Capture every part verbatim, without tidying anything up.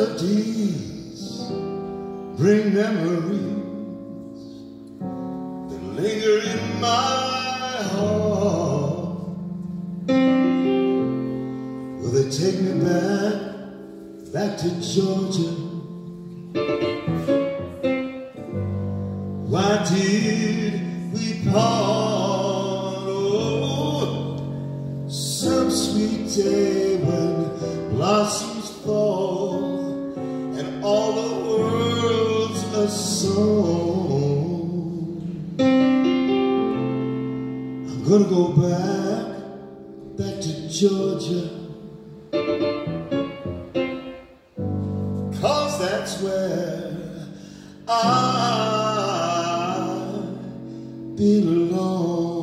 melodies bring memories that linger in my heart. Will they take me back, back to Georgia? Why did we part? Oh, some sweet day when blossoms fall and all the world's a song. I'm gonna go back, back to Georgia, 'cause that's where I belong.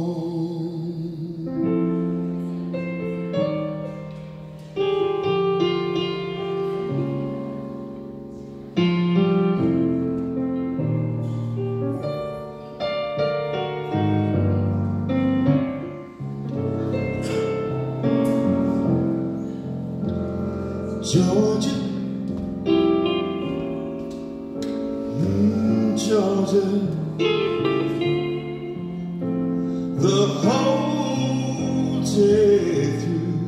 Georgia, mm, Georgia, the whole day through,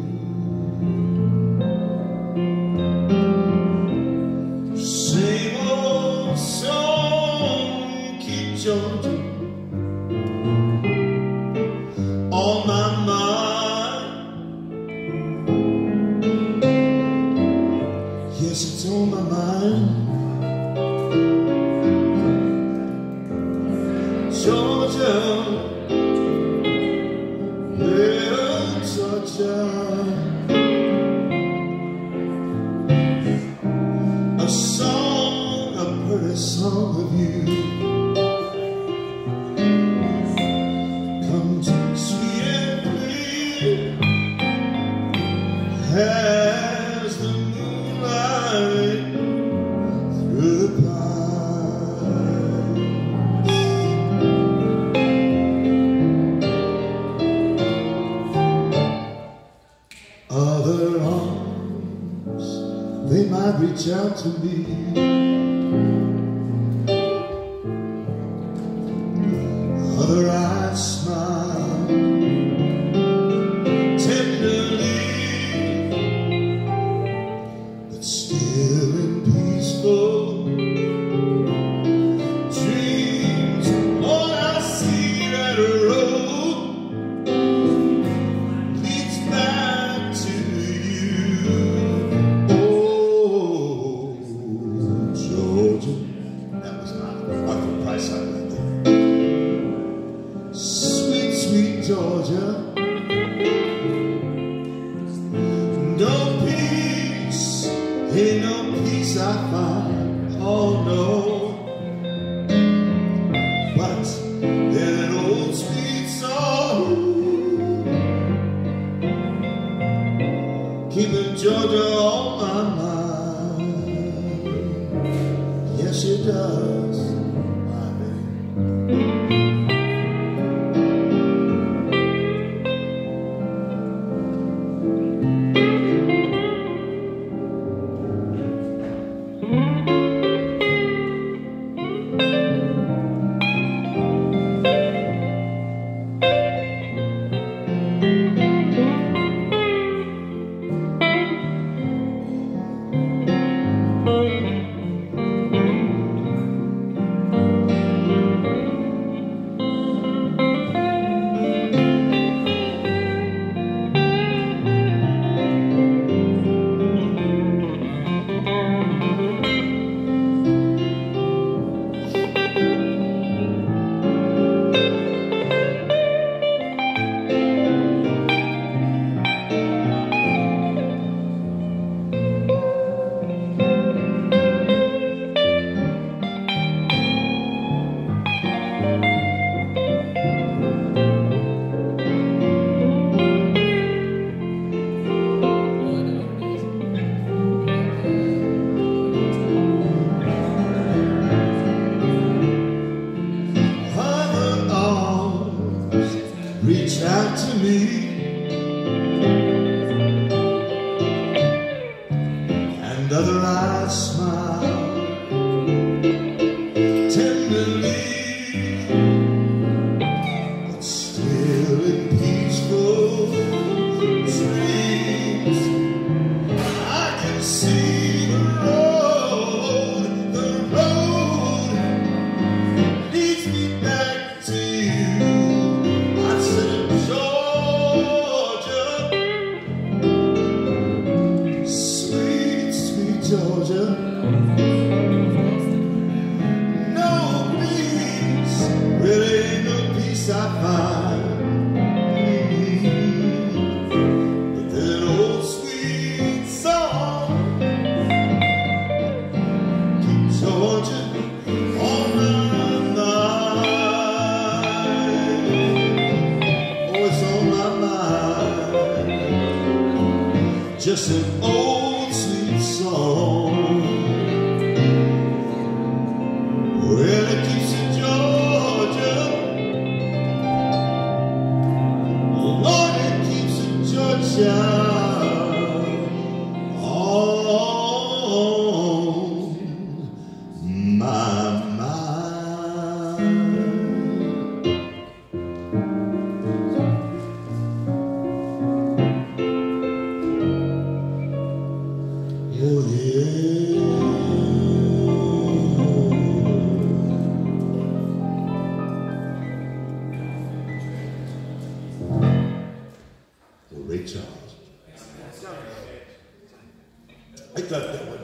same old song, keep Georgia on my mind. Yes, it's on my mind. Georgia, yeah, Georgia, a song, a pretty song of you comes sweet and clear as the moonlight through the pines. Other arms, they might reach out to me. Other eyes smile tenderly, but still in peaceful dreams. All I see that road leads back to you. Oh, Georgia, that was my Arthur Price side right there. Sweet, sweet Georgia, no peace, ain't no peace I find, oh no. But that old sweet song keeping Georgia on my mind. Yes, it does, my baby. other eyes smile tenderly, but still in peaceful dreams. I can see the road, the road leads me back to you. I said, Georgia, sweet, sweet Georgia, no peace, really no peace I find. But that old sweet song, keep Georgia on my mind. Oh, it's on my mind. Just an old sweet song. Well, it keeps in Georgia. Lord, it keeps in Georgia. On my mind. Oh yeah. Well, Ray Charles. I thought that was